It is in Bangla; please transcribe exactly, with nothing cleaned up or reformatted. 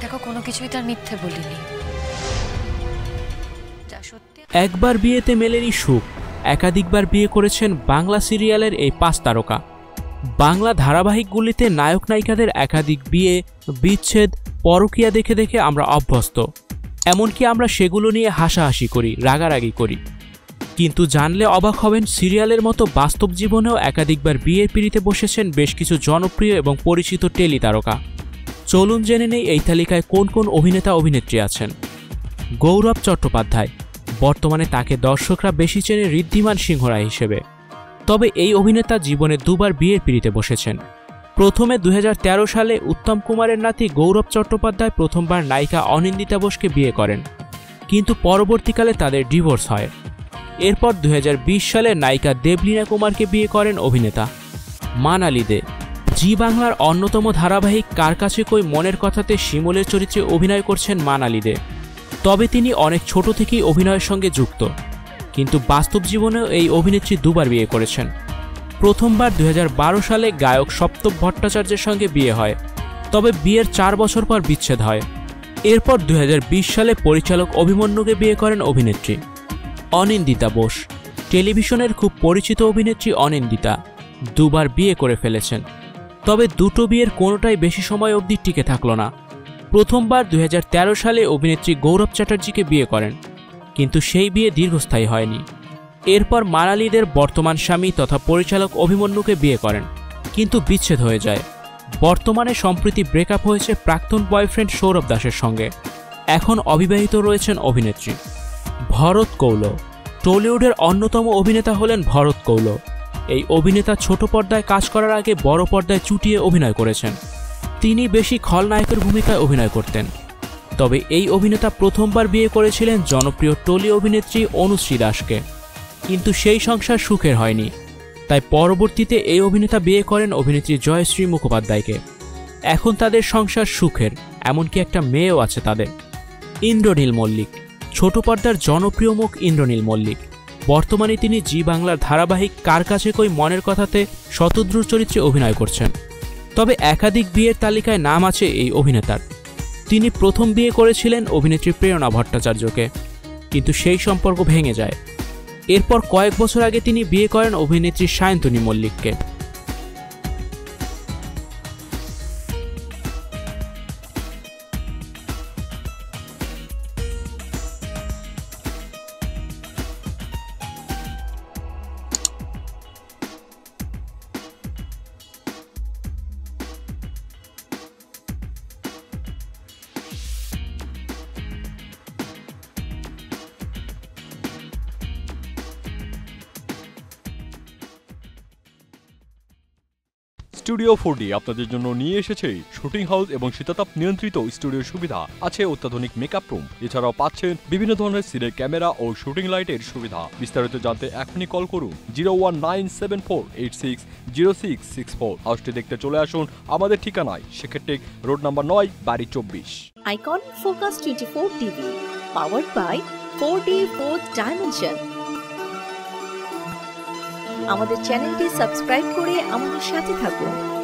দেখো কোনো কিছুই তার মিথ্যে বলিনি। যা সত্যি। একবার বিয়েতে মেলেনি সুখ, একাধিকবার বিয়ে করেছেন বাংলা সিরিয়ালের এই পাঁচ তারকা। বাংলা ধারাবাহিকগুলিতে নায়ক নায়িকাদের একাধিক বিয়ে, বিচ্ছেদ, পরকীয়া দেখে দেখে আমরা অভ্যস্ত। এমনকি আমরা সেগুলো নিয়ে হাসাহাসি করি, রাগারাগি করি। কিন্তু জানলে অবাক হবেন, সিরিয়ালের মতো বাস্তব জীবনেও একাধিকবার বিয়ের পিঁড়িতে বসেছেন বেশ কিছু জনপ্রিয় এবং পরিচিত টেলি তারকা। চলুন জেনে নেই এই তালিকায় কোন কোন অভিনেতা অভিনেত্রী আছেন। গৌরব চট্টোপাধ্যায়, বর্তমানে তাকে দর্শকরা বেশি চেনে ঋদ্ধিমান সিংহ রায় হিসেবে। তবে এই অভিনেতা জীবনে দুবার বিয়ের পিঁড়িতে বসেছেন। প্রথমে দুই হাজার তেরো সালে উত্তম কুমারের নাতি গৌরব চট্টোপাধ্যায় প্রথমবার নায়িকা অনিন্দিতা বোসকে বিয়ে করেন, কিন্তু পরবর্তীকালে তাদের ডিভোর্স হয়। এরপর দুই হাজার বিশ সালে নায়িকা দেবলীনা কুমারকে বিয়ে করেন অভিনেতা। মানালি দে, জি বাংলার অন্যতম ধারাবাহিক কার কাছে কই মনের কথাতে শিমুলের চরিত্রে অভিনয় করছেন মানালি দে। তবে তিনি অনেক ছোট থেকেই অভিনয়ের সঙ্গে যুক্ত, কিন্তু বাস্তব জীবনেও এই অভিনেত্রী দুবার বিয়ে করেছেন। প্রথমবার দুই হাজার বারো সালে গায়ক সপ্তক ভট্টাচার্যের সঙ্গে বিয়ে হয়, তবে বিয়ের চার বছর পর বিচ্ছেদ হয়। এরপর দুই হাজার বিশ সালে পরিচালক অভিমন্যুকে বিয়ে করেন অভিনেত্রী। অনিন্দিতা বোস, টেলিভিশনের খুব পরিচিত অভিনেত্রী অনিন্দিতা দুবার বিয়ে করে ফেলেছেন, তবে দুটো বিয়ের কোনোটাই বেশি সময় অবধি টিকে থাকল না। প্রথমবার দুই হাজার তেরো সালে অভিনেত্রী গৌরব চ্যাটার্জিকে বিয়ে করেন, কিন্তু সেই বিয়ে দীর্ঘস্থায়ী হয়নি। এরপর মানালিদের বর্তমান স্বামী তথা পরিচালক অভিমন্যুকে বিয়ে করেন, কিন্তু বিচ্ছেদ হয়ে যায়। বর্তমানে সম্প্রতি ব্রেকআপ হয়েছে প্রাক্তন বয়ফ্রেন্ড সৌরভ দাসের সঙ্গে। এখন অবিবাহিত রয়েছেন অভিনেত্রী। ভরত কৌল, টলিউডের অন্যতম অভিনেতা হলেন ভরত কৌল। এই অভিনেতা ছোট পর্দায় কাজ করার আগে বড় পর্দায় চুটিয়ে অভিনয় করেছেন। তিনি বেশি খলনায়কের ভূমিকায় অভিনয় করতেন। তবে এই অভিনেতা প্রথমবার বিয়ে করেছিলেন জনপ্রিয় টলি অভিনেত্রী অনুশ্রী দাসকে, কিন্তু সেই সংসার সুখের হয়নি। তাই পরবর্তীতে এই অভিনেতা বিয়ে করেন অভিনেত্রী জয়শ্রী মুখোপাধ্যায়কে। এখন তাদের সংসার সুখের, এমনকি একটা মেয়েও আছে তাদের। ইন্দ্রনীল মল্লিক, ছোট পর্দার জনপ্রিয় মুখ ইন্দ্রনীল মল্লিক। বর্তমানে তিনি জি বাংলার ধারাবাহিক কার কাছে কই মনের কথাতে শতদ্রুর চরিত্রে অভিনয় করছেন। তবে একাধিক বিয়ের তালিকায় নাম আছে এই অভিনেতার। তিনি প্রথম বিয়ে করেছিলেন অভিনেত্রী প্রেরণা ভট্টাচার্যকে, কিন্তু সেই সম্পর্ক ভেঙে যায়। এরপর কয়েক বছর আগে তিনি বিয়ে করেন অভিনেত্রী সায়ন্তনী মল্লিককে। স্টুডিও ফোর ডি আপনাদের জন্য নিয়ে এসেছে শুটিং হাউস এবং শীতাতাপ নিয়ন্ত্রিত স্টুডিওর সুবিধা, আছে অত্যাধুনিক মেকআপ রুম, এছাড়াও পাচ্ছেন বিভিন্ন ধরনের সিনের ক্যামেরা ও শুটিং লাইটের সুবিধা। বিস্তারিত জানতে এখনই কল করুন zero one nine seven four eight six zero six six four. হাউসটি দেখতে চলে আসুন আমাদের ঠিকানায় সেক্ষেত্রে রোড নাম্বার নয়, বাড়ি চব্বিশ। Icon focus twenty four TV, powered by four D fourth dimension. আমাদের চ্যানেলটি সাবস্ক্রাইব করে আমাদের সাথে থাকুন।